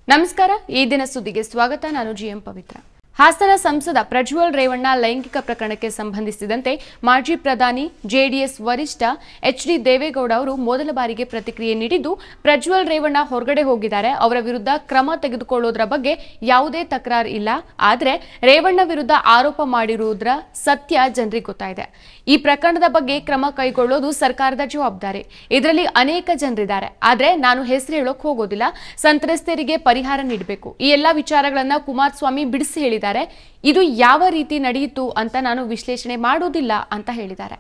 ನಮಸ್ಕಾರ ಈ ದಿನ ಸುದ್ದಿಗೆ ಸ್ವಾಗತ ನಾನು ಜಿಎಂ ಪವಿತ್ರ ಹಾಸನ ಸಂಸದ ಪ್ರಜ್ವಲ್ ರೇವಣ್ಣ ಲೈಂಗಿಕ ಪ್ರಕರಣಕ್ಕೆ ಸಂಬಂಧಿಸಿದಂತೆ ಮಾಜಿ ಪ್ರಧಾನಿ ಜೆಡಿಎಸ್ ವರಿಷ್ಠ ಎಚ್ಡಿ ದೇವೇಗೌಡ ಅವರು ಮೊದಲ ಬಾರಿಗೆ ಪ್ರತಿಕ್ರಿಯೆ ನೀಡಿದ್ದು ಪ್ರಜ್ವಲ್ ರೇವಣ್ಣ ಹೊರಗಡೆ ಹೋಗಿದ್ದಾರೆ ಅವರ ವಿರುದ್ಧ ಕ್ರಮ ತೆಗೆದುಕೊಳ್ಳೋದರ ಬಗ್ಗೆ ಯಾವುದೇ ತಕರಾರು ಇಲ್ಲ ಆದರೆ ರೇವಣ್ಣ ವಿರುದ್ಧ ಆರೋಪ ಮಾಡಿರುವುದರ ಸತ್ಯ ಜನರಿಗೆ ಗೊತ್ತಾಗಿದೆ ಈ ಪ್ರಕರಣದ ಬಗ್ಗೆ ಕ್ರಮ ಕೈಗೊಳ್ಳೋದು ಸರ್ಕಾರದ ಜವಾಬ್ದಾರಿ ಇದರಲ್ಲಿ ಅನೇಕ ಜನರಿದ್ದಾರೆ ಆದರೆ ನಾನು ಹೆಸರು ಹೇಳೋಕೆ ಹೋಗೋದಿಲ್ಲ ಸಂತ್ರಸ್ತರಿಗೆ ಪರಿಹಾರ ನೀಡಬೇಕು ಈ ಎಲ್ಲ ವಿಚಾರಗಳನ್ನು ಕುಮಾರಸ್ವಾಮಿ ಬಿಡಿಸಿ ಹೇಳಿದ್ದಾರೆ ಇದು ಯಾವ ರೀತಿ ನಡೆಯಿತು ಅಂತ ನಾನು ವಿಶ್ಲೇಷಣೆ ಮಾಡೋದಿಲ್ಲ ಅಂತ ಹೇಳಿದ್ದಾರೆ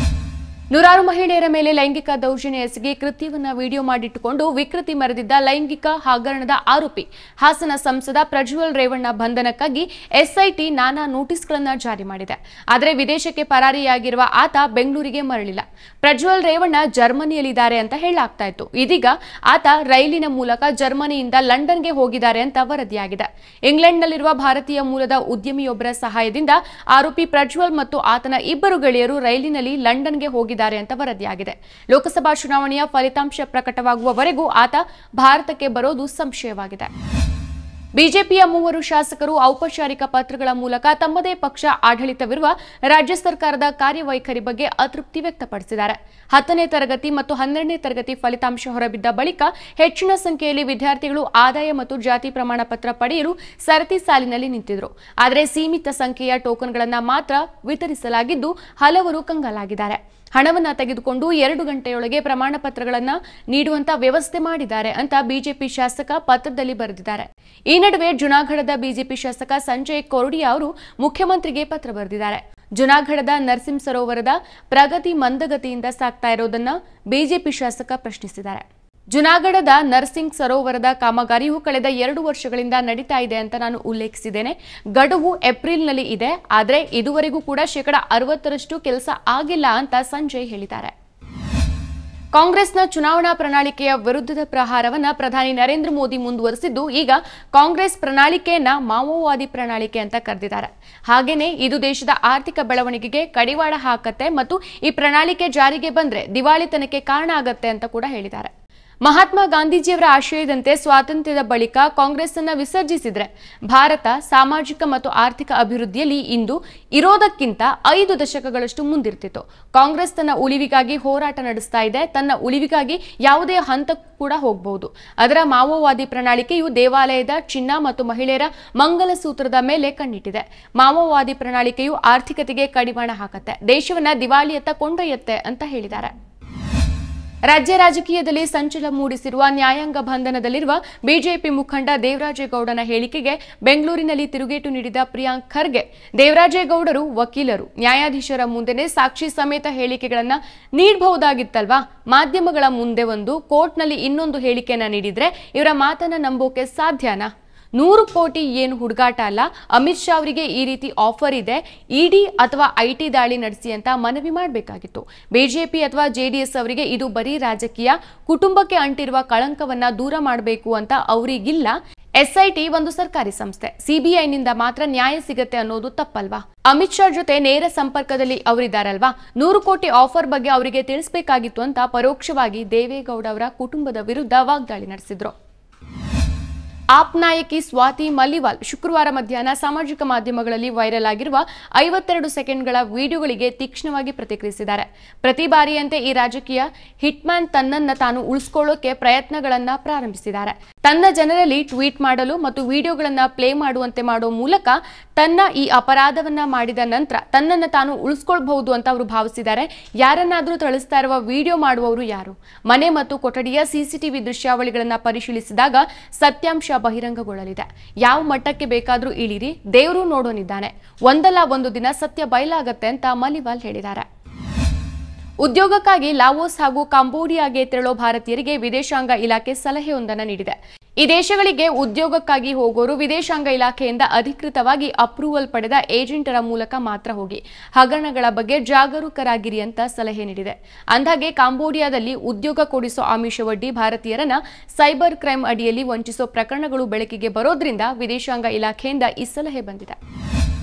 ನೂರಾರು ಮಹಿಳೆಯರ ಮೇಲೆ ಲೈಂಗಿಕ ದೌರ್ಜನ್ಯ ಎಸಗಿ ಕೃತ್ಯವನ್ನ ವಿಡಿಯೋ ಮಾಡಿಟ್ಟುಕೊಂಡು ವಿಕೃತಿ ಮೆರೆದಿದ್ದ ಲೈಂಗಿಕ ಹಗರಣದ ಆರೋಪಿ ಹಾಸನ ಸಂಸದ ಪ್ರಜ್ವಲ್ ರೇವಣ್ಣ ಬಂಧನಕ್ಕಾಗಿ ಎಸ್ಐಟಿ ನಾನಾ ನೋಟಿಸ್ಗಳನ್ನು ಜಾರಿ ಮಾಡಿದೆ ಆದರೆ ವಿದೇಶಕ್ಕೆ ಪರಾರಿಯಾಗಿರುವ ಆತ ಬೆಂಗಳೂರಿಗೆ ಮರಳಿಲ್ಲ ಪ್ರಜ್ವಲ್ ರೇವಣ್ಣ ಜರ್ಮನಿಯಲ್ಲಿದ್ದಾರೆ ಅಂತ ಹೇಳಲಾಗ್ತಾ ಇತ್ತು ಇದೀಗ ಆತ ರೈಲಿನ ಮೂಲಕ ಜರ್ಮನಿಯಿಂದ ಲಂಡನ್ಗೆ ಹೋಗಿದ್ದಾರೆ ಅಂತ ವರದಿಯಾಗಿದೆ ಇಂಗ್ಲೆಂಡ್ನಲ್ಲಿರುವ ಭಾರತೀಯ ಮೂಲದ ಉದ್ಯಮಿಯೊಬ್ಬರ ಸಹಾಯದಿಂದ ಆರೋಪಿ ಪ್ರಜ್ವಲ್ ಮತ್ತು ಆತನ ಇಬ್ಬರು ಗೆಳೆಯರು ರೈಲಿನಲ್ಲಿ ಲಂಡನ್ಗೆ ಹೋಗಿದ್ದಾರೆ ಅಂತ ವರದಿಯಾಗಿದೆ ಲೋಕಸಭಾ ಚುನಾವಣೆಯ ಫಲಿತಾಂಶ ಪ್ರಕಟವಾಗುವವರೆಗೂ ಆತ ಭಾರತಕ್ಕೆ ಬರೋದು ಸಂಶಯವಾಗಿದೆ ಬಿಜೆಪಿಯ 3 ಶಾಸಕರು ಔಪಚಾರಿಕ ಪತ್ರಗಳ ಮೂಲಕ ತಮ್ಮದೇ ಪಕ್ಷ ಆಡಳಿತವಿರುವ ರಾಜ್ಯ ಸರ್ಕಾರದ ಕಾರ್ಯವೈಖರಿ ಬಗ್ಗೆ ಅತೃಪ್ತಿ ವ್ಯಕ್ತಪಡಿಸಿದ್ದಾರೆ 10ನೇ ತರಗತಿ ಮತ್ತು 12ನೇ ತರಗತಿ ಫಲಿತಾಂಶ ಹೊರಬಿದ್ದ ಬಳಿಕ ಹೆಚ್ಚಿನ ಸಂಖ್ಯೆಯಲ್ಲಿ ವಿದ್ಯಾರ್ಥಿಗಳು ಆದಾಯ ಮತ್ತು ಜಾತಿ ಪ್ರಮಾಣ ಪತ್ರ ಪಡೆಯಲು ಸರತಿ ಸಾಲಿನಲ್ಲಿ ನಿಂತಿದ್ದರು ಆದರೆ ಸೀಮಿತ ಸಂಖ್ಯೆಯ ಟೋಕನ್ಗಳನ್ನು ಮಾತ್ರ ವಿತರಿಸಲಾಗಿದ್ದು ಹಲವರು ಕಂಗಾಲಾಗಿದ್ದಾರೆ ಹಣವನ್ನು ತೆಗೆದುಕೊಂಡು 2 ಗಂಟೆಯೊಳಗೆ ಪ್ರಮಾಣ ಪತ್ರಗಳನ್ನು ನೀಡುವಂತ ವ್ಯವಸ್ಥೆ ಮಾಡಿದ್ದಾರೆ ಅಂತ ಬಿಜೆಪಿ ಶಾಸಕ ಪತ್ರದಲ್ಲಿ ಬರೆದಿದ್ದಾರೆ ಈ ನಡುವೆ ಜುನಾಗಢದ ಬಿಜೆಪಿ ಶಾಸಕ ಸಂಜಯ್ ಕೊರಡಿಯಾ ಅವರು ಮುಖ್ಯಮಂತ್ರಿಗೆ ಪತ್ರ ಬರೆದಿದ್ದಾರೆ ಜುನಾಗಢದ ನರಸಿಂಹ ಸರೋವರದ ಪ್ರಗತಿ ಮಂದಗತಿಯಿಂದ ಸಾಗ್ತಾ ಇರೋದನ್ನ ಬಿಜೆಪಿ ಶಾಸಕ ಪ್ರಶ್ನಿಸಿದ್ದಾರೆ ಜುನಾಗಢದ ನರಸಿಂಗ್ ಸರೋವರದ ಕಾಮಗಾರಿಯು ಕಳೆದ 2 ವರ್ಷಗಳಿಂದ ನಡೀತಾ ಇದೆ ಅಂತ ನಾನು ಉಲ್ಲೇಖಿಸಿದ್ದೇನೆ ಗಡುವು ಏಪ್ರಿಲ್ನಲ್ಲಿ ಇದೆ ಆದರೆ ಇದುವರೆಗೂ ಕೂಡ 60% ಕೆಲಸ ಆಗಿಲ್ಲ ಅಂತ ಸಂಜಯ್ ಹೇಳಿದ್ದಾರೆ ಕಾಂಗ್ರೆಸ್ನ ಚುನಾವಣಾ ಪ್ರಣಾಳಿಕೆಯ ವಿರುದ್ಧದ ಪ್ರಹಾರವನ್ನ ಪ್ರಧಾನಿ ನರೇಂದ್ರ ಮೋದಿ ಮುಂದುವರೆಸಿದ್ದು ಈಗ ಕಾಂಗ್ರೆಸ್ ಪ್ರಣಾಳಿಕೆಯನ್ನ ಮಾವೋವಾದಿ ಪ್ರಣಾಳಿಕೆ ಅಂತ ಕರೆದಿದ್ದಾರೆ ಹಾಗೇನೇ ಇದು ದೇಶದ ಆರ್ಥಿಕ ಬೆಳವಣಿಗೆಗೆ ಕಡಿವಾಣ ಹಾಕತ್ತೆ ಮತ್ತು ಈ ಪ್ರಣಾಳಿಕೆ ಜಾರಿಗೆ ಬಂದ್ರೆ ದಿವಾಳಿತನಕ್ಕೆ ಕಾರಣ ಆಗತ್ತೆ ಅಂತ ಕೂಡ ಹೇಳಿದ್ದಾರೆ ಮಹಾತ್ಮ ಗಾಂಧೀಜಿಯವರ ಆಶಯದಂತೆ ಸ್ವಾತಂತ್ರ್ಯದ ಬಳಿಕ ಕಾಂಗ್ರೆಸ್ ಅನ್ನು ವಿಸರ್ಜಿಸಿದ್ರೆ ಭಾರತ ಸಾಮಾಜಿಕ ಮತ್ತು ಆರ್ಥಿಕ ಅಭಿವೃದ್ಧಿಯಲ್ಲಿ ಇಂದು ಇರೋದಕ್ಕಿಂತ 5 ದಶಕಗಳಷ್ಟು ಮುಂದಿರ್ತಿತ್ತು ಕಾಂಗ್ರೆಸ್ ತನ್ನ ಉಳಿವಿಗಾಗಿ ಹೋರಾಟ ನಡೆಸ್ತಾ ಇದೆ ತನ್ನ ಉಳಿವಿಗಾಗಿ ಯಾವುದೇ ಹಂತಕ್ಕೂ ಕೂಡ ಹೋಗಬಹುದು ಅದರ ಮಾವೋವಾದಿ ಪ್ರಣಾಳಿಕೆಯು ದೇವಾಲಯದ ಚಿನ್ನ ಮತ್ತು ಮಹಿಳೆಯರ ಮಂಗಲಸೂತ್ರದ ಮೇಲೆ ಕಣ್ಣಿಟ್ಟಿದೆ ಮಾವೋವಾದಿ ಪ್ರಣಾಳಿಕೆಯು ಆರ್ಥಿಕತೆಗೆ ಕಡಿವಾಣ ಹಾಕತ್ತೆ ದೇಶವನ್ನ ದಿವಾಳಿಯತ್ತ ಕೊಂಡೊಯ್ಯತ್ತೆ ಅಂತ ಹೇಳಿದ್ದಾರೆ ರಾಜ್ಯ ರಾಜಕೀಯದಲ್ಲಿ ಸಂಚಲನ ಮೂಡಿಸಿರುವ ನ್ಯಾಯಾಂಗ ಬಂಧನದಲ್ಲಿರುವ ಬಿಜೆಪಿ ಮುಖಂಡ ದೇವರಾಜೇಗೌಡನ ಹೇಳಿಕೆಗೆ ಬೆಂಗಳೂರಿನಲ್ಲಿ ತಿರುಗೇಟು ನೀಡಿದ ಪ್ರಿಯಾಂಕ್ ಖರ್ಗೆ ದೇವರಾಜೇಗೌಡರು ವಕೀಲರು ನ್ಯಾಯಾಧೀಶರ ಮುಂದೆನೇ ಸಾಕ್ಷಿ ಸಮೇತ ಹೇಳಿಕೆಗಳನ್ನು ನೀಡಬಹುದಾಗಿತ್ತಲ್ವಾ ಮಾಧ್ಯಮಗಳ ಮುಂದೆ ಒಂದು ಕೋರ್ಟ್ನಲ್ಲಿ ಇನ್ನೊಂದು ಹೇಳಿಕೆಯನ್ನ ನೀಡಿದ್ರೆ ಇವರ ಮಾತನ್ನ ನಂಬೋಕೆ ಸಾಧ್ಯನಾ 100 ಕೋಟಿ ಏನು ಹುಡುಗಾಟ ಅಲ್ಲ ಅಮಿತ್ ಶಾ ಅವರಿಗೆ ಈ ರೀತಿ ಆಫರ್ ಇದೆ ಇಡಿ ಅಥವಾ ಐಟಿ ದಾಳಿ ನಡೆಸಿ ಅಂತ ಮನವಿ ಮಾಡಬೇಕಾಗಿತ್ತು ಬಿಜೆಪಿ ಅಥವಾ ಜೆಡಿಎಸ್ ಅವರಿಗೆ ಇದು ಬರೀ ರಾಜಕೀಯ ಕುಟುಂಬಕ್ಕೆ ಅಂಟಿರುವ ಕಳಂಕವನ್ನ ದೂರ ಮಾಡಬೇಕು ಅಂತ ಅವರಿಗಿಲ್ಲ ಎಸ್ಐಟಿ ಒಂದು ಸರ್ಕಾರಿ ಸಂಸ್ಥೆ ಸಿಬಿಐನಿಂದ ಮಾತ್ರ ನ್ಯಾಯ ಸಿಗತ್ತೆ ಅನ್ನೋದು ತಪ್ಪಲ್ವಾ ಅಮಿತ್ ಶಾ ಜೊತೆ ನೇರ ಸಂಪರ್ಕದಲ್ಲಿ ಅವರಿದ್ದಾರಲ್ವಾ 100 ಕೋಟಿ ಆಫರ್ ಬಗ್ಗೆ ಅವರಿಗೆ ತಿಳಿಸಬೇಕಾಗಿತ್ತು ಅಂತ ಪರೋಕ್ಷವಾಗಿ ದೇವೇಗೌಡ ಅವರ ಕುಟುಂಬದ ವಿರುದ್ಧ ವಾಗ್ದಾಳಿ ನಡೆಸಿದ್ರು ಆಪ್ ನಾಯಕಿ ಸ್ವಾತಿ ಮಲ್ಲಿವಾಲ್ ಶುಕ್ರವಾರ ಮಧ್ಯಾಹ್ನ ಸಾಮಾಜಿಕ ಮಾಧ್ಯಮಗಳಲ್ಲಿ ವೈರಲ್ ಆಗಿರುವ 52 ಸೆಕೆಂಡ್ಗಳ ವಿಡಿಯೋಗಳಿಗೆ ತೀಕ್ಷ್ಣವಾಗಿ ಪ್ರತಿಕ್ರಿಯಿಸಿದ್ದಾರೆ ಪ್ರತಿ ಬಾರಿಯಂತೆ ಈ ರಾಜಕೀಯ ಹಿಟ್ಮ್ಯಾನ್ ತನ್ನನ್ನ ತಾನು ಉಳಿಸಿಕೊಳ್ಳೋಕೆ ಪ್ರಯತ್ನಗಳನ್ನ ಪ್ರಾರಂಭಿಸಿದ್ದಾರೆ ತನ್ನ ಜನರಲ್ಲಿ ಟ್ವೀಟ್ ಮಾಡಲು ಮತ್ತು ವಿಡಿಯೋಗಳನ್ನ ಪ್ಲೇ ಮಾಡುವಂತೆ ಮಾಡೋ ಮೂಲಕ ತನ್ನ ಈ ಅಪರಾಧವನ್ನ ಮಾಡಿದ ನಂತರ ತನ್ನನ್ನು ತಾನು ಉಳಿಸಿಕೊಳ್ಳಬಹುದು ಅಂತ ಅವರು ಭಾವಿಸಿದ್ದಾರೆ ಯಾರನ್ನಾದರೂ ಥಳಿಸ್ತಾ ಇರುವ ವಿಡಿಯೋ ಮಾಡುವವರು ಯಾರು ಮನೆ ಮತ್ತು ಕೊಠಡಿಯ ಸಿಸಿಟಿವಿ ದೃಶ್ಯಾವಳಿಗಳನ್ನ ಪರಿಶೀಲಿಸಿದಾಗ ಸತ್ಯಾಂಶ ಬಹಿರಂಗಗೊಳ್ಳಲಿದೆ ಯಾವ ಮಟ್ಟಕ್ಕೆ ಬೇಕಾದರೂ ಇಳಿರಿ ದೇವರು ನೋಡೋನಿದ್ದಾನೆ ಒಂದಲ್ಲ ಒಂದು ದಿನ ಸತ್ಯ ಬಯಲಾಗತ್ತೆ ಅಂತ ಮಲ್ಲಿವಾಲ್ ಹೇಳಿದ್ದಾರೆ ಉದ್ಯೋಗಕ್ಕಾಗಿ ಲಾವೋಸ್ ಹಾಗೂ ಕಾಂಬೋಡಿಯಾಗೆ ತೆರಳೋ ಭಾರತೀಯರಿಗೆ ವಿದೇಶಾಂಗ ಇಲಾಖೆ ಸಲಹೆಯೊಂದನ್ನು ನೀಡಿದೆ ಈ ದೇಶಗಳಿಗೆ ಉದ್ಯೋಗಕ್ಕಾಗಿ ಹೋಗೋರು ವಿದೇಶಾಂಗ ಇಲಾಖೆಯಿಂದ ಅಧಿಕೃತವಾಗಿ ಅಪ್ರೂವಲ್ ಪಡೆದ ಏಜೆಂಟರ ಮೂಲಕ ಮಾತ್ರ ಹೋಗಿ ಹಗರಣಗಳ ಬಗ್ಗೆ ಜಾಗರೂಕರಾಗಿರಿ ಅಂತ ಸಲಹೆ ನೀಡಿದೆ ಅಂದಾಗೆ ಕಾಂಬೋಡಿಯಾದಲ್ಲಿ ಉದ್ಯೋಗ ಕೊಡಿಸೋ ಆಮಿಷವೊಡ್ಡಿ ಭಾರತೀಯರನ್ನ ಸೈಬರ್ ಕ್ರೈಮ್ ಅಡಿಯಲ್ಲಿ ವಂಚಿಸೋ ಪ್ರಕರಣಗಳು ಬೆಳಕಿಗೆ ಬರೋದ್ರಿಂದ ವಿದೇಶಾಂಗ ಇಲಾಖೆಯಿಂದ ಈ ಸಲಹೆ ಬಂದಿದೆ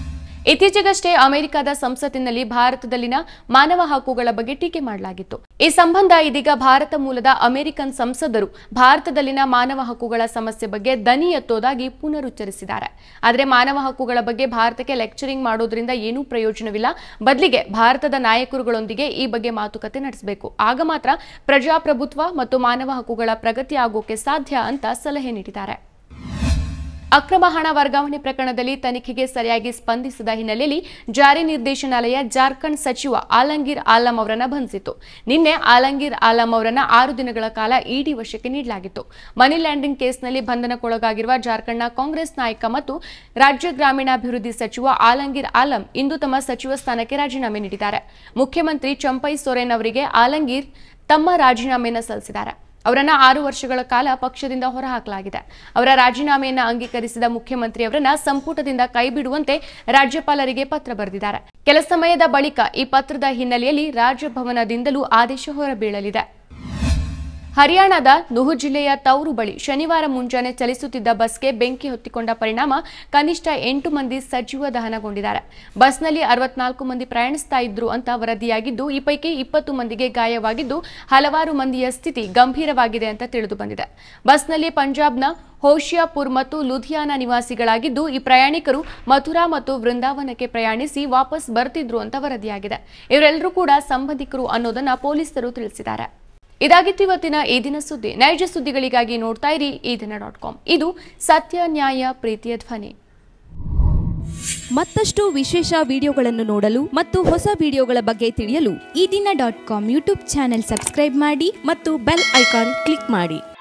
ಇತ್ತೀಚೆಗಷ್ಟೇ ಅಮೆರಿಕದ ಸಂಸತ್ತಿನಲ್ಲಿ ಭಾರತದಲ್ಲಿನ ಮಾನವ ಹಕ್ಕುಗಳ ಬಗ್ಗೆ ಟೀಕೆ ಮಾಡಲಾಗಿತ್ತು. ಈ ಸಂಬಂಧ ಇದೀಗ ಭಾರತ ಮೂಲದ ಅಮೆರಿಕನ್ ಸಂಸದರು ಭಾರತದಲ್ಲಿನ ಮಾನವ ಹಕ್ಕುಗಳ ಸಮಸ್ಯೆ ಬಗ್ಗೆ ದನಿ ಎತ್ತೋದಾಗಿ ಪುನರುಚ್ಚರಿಸಿದ್ದಾರೆ. ಆದರೆ ಮಾನವ ಹಕ್ಕುಗಳ ಬಗ್ಗೆ ಭಾರತಕ್ಕೆ ಲೆಕ್ಚರಿಂಗ್ ಮಾಡೋದ್ರಿಂದ ಏನೂ ಪ್ರಯೋಜನವಿಲ್ಲ, ಬದಲಿಗೆ ಭಾರತದ ನಾಯಕರುಗಳೊಂದಿಗೆ ಈ ಬಗ್ಗೆ ಮಾತುಕತೆ ನಡೆಸಬೇಕು. ಆಗ ಮಾತ್ರ ಪ್ರಜಾಪ್ರಭುತ್ವ ಮತ್ತು ಮಾನವ ಹಕ್ಕುಗಳ ಪ್ರಗತಿ ಆಗೋಕೆ ಸಾಧ್ಯ ಅಂತ ಸಲಹೆ ನೀಡಿದ್ದಾರೆ. ಅಕ್ರಮ ಹಣ ವರ್ಗಾವಣೆ ಪ್ರಕರಣದಲ್ಲಿ ತನಿಖೆಗೆ ಸರಿಯಾಗಿ ಸ್ಪಂದಿಸದ ಹಿನ್ನೆಲೆಯಲ್ಲಿ ಜಾರಿ ನಿರ್ದೇಶನಾಲಯ ಜಾರ್ಖಂಡ್ ಸಚಿವ ಆಲಂಗೀರ್ ಆಲಂ ಅವರನ್ನು ಬಂಧಿಸಿತು. ನಿನ್ನೆ ಆಲಂಗೀರ್ ಆಲಂ ಅವರನ್ನು 6 ದಿನಗಳ ಕಾಲ ಇಡಿ ವಶಕ್ಕೆ ನೀಡಲಾಗಿತ್ತು. ಮನಿ ಲ್ಯಾಂಡರಿಂಗ್ ಕೇಸ್ನಲ್ಲಿ ಬಂಧನಕ್ಕೊಳಗಾಗಿರುವ ಜಾರ್ಖಂಡ್ನ ಕಾಂಗ್ರೆಸ್ ನಾಯಕ ಮತ್ತು ರಾಜ್ಯ ಗ್ರಾಮೀಣಾಭಿವೃದ್ಧಿ ಸಚಿವ ಆಲಂಗೀರ್ ಆಲಂ ಇಂದು ತಮ್ಮ ಸಚಿವ ಸ್ಥಾನಕ್ಕೆ ರಾಜೀನಾಮೆ ನೀಡಿದ್ದಾರೆ. ಮುಖ್ಯಮಂತ್ರಿ ಚಂಪೈ ಸೊರೆನ್ ಅವರಿಗೆ ಆಲಂಗೀರ್ ತಮ್ಮ ರಾಜೀನಾಮೆಯನ್ನು ಸಲ್ಲಿಸಿದ್ದಾರೆ. ಅವರನ್ನ 6 ವರ್ಷಗಳ ಕಾಲ ಪಕ್ಷದಿಂದ ಹೊರಹಾಕಲಾಗಿದೆ. ಅವರ ರಾಜೀನಾಮೆಯನ್ನು ಅಂಗೀಕರಿಸಿದ ಮುಖ್ಯಮಂತ್ರಿ ಅವರನ್ನ ಸಂಪುಟದಿಂದ ಕೈಬಿಡುವಂತೆ ರಾಜ್ಯಪಾಲರಿಗೆ ಪತ್ರ ಬರೆದಿದ್ದಾರೆ. ಕೆಲ ಸಮಯದ ಬಳಿಕ ಈ ಪತ್ರದ ಹಿನ್ನೆಲೆಯಲ್ಲಿ ರಾಜಭವನದಿಂದಲೂ ಆದೇಶ ಹೊರಬೀಳಲಿದೆ. ಹರಿಯಾಣದ ನುಹು ಜಿಲ್ಲೆಯ ತೌರು ಬಳಿ ಶನಿವಾರ ಮುಂಜಾನೆ ಚಲಿಸುತ್ತಿದ್ದ ಬಸ್ಗೆ ಬೆಂಕಿ ಹೊತ್ತಿಕೊಂಡ ಪರಿಣಾಮ ಕನಿಷ್ಠ 8 ಮಂದಿ ಸಜೀವ ದಹನಗೊಂಡಿದ್ದಾರೆ. ಬಸ್ನಲ್ಲಿ 64 ಮಂದಿ ಪ್ರಯಾಣಿಸ್ತಾ ಇದ್ರು ಅಂತ ವರದಿಯಾಗಿದ್ದು, ಈ ಪೈಕಿ 20 ಮಂದಿಗೆ ಗಾಯವಾಗಿದ್ದು, ಹಲವಾರು ಮಂದಿಯ ಸ್ಥಿತಿ ಗಂಭೀರವಾಗಿದೆ ಅಂತ ತಿಳಿದು ಬಂದಿದೆ. ಬಸ್ನಲ್ಲಿ ಪಂಜಾಬ್ನ ಹೋಶಿಯಾಪುರ್ ಮತ್ತು ಲುಧಿಯಾನ ನಿವಾಸಿಗಳಾಗಿದ್ದು, ಈ ಪ್ರಯಾಣಿಕರು ಮಥುರಾ ಮತ್ತು ವೃಂದಾವನಕ್ಕೆ ಪ್ರಯಾಣಿಸಿ ವಾಪಸ್ ಬರ್ತಿದ್ರು ಅಂತ ವರದಿಯಾಗಿದೆ. ಇವರೆಲ್ಲರೂ ಕೂಡ ಸಂಬಂಧಿಕರು ಅನ್ನೋದನ್ನ ಪೊಲೀಸರು ತಿಳಿಸಿದ್ದಾರೆ. ಇದಾಗಿತ್ತು ಇವತ್ತಿನ ಈ ದಿನ ಸುದ್ದಿ. ನೈಜ ಸುದ್ದಿಗಳಿಗಾಗಿ ನೋಡ್ತಾ ಇರಿ eDina.com. ಇದು ಸತ್ಯ, ನ್ಯಾಯ, ಪ್ರೀತಿಯ ಧ್ವನಿ. ಮತ್ತಷ್ಟು ವಿಶೇಷ ವಿಡಿಯೋಗಳನ್ನು ನೋಡಲು ಮತ್ತು ಹೊಸ ವಿಡಿಯೋಗಳ ಬಗ್ಗೆ ತಿಳಿಯಲು eDina.com ಯೂಟ್ಯೂಬ್ ಚಾನೆಲ್ ಸಬ್ಸ್ಕ್ರೈಬ್ ಮಾಡಿ ಮತ್ತು ಬೆಲ್ ಐಕಾನ್ ಕ್ಲಿಕ್ ಮಾಡಿ.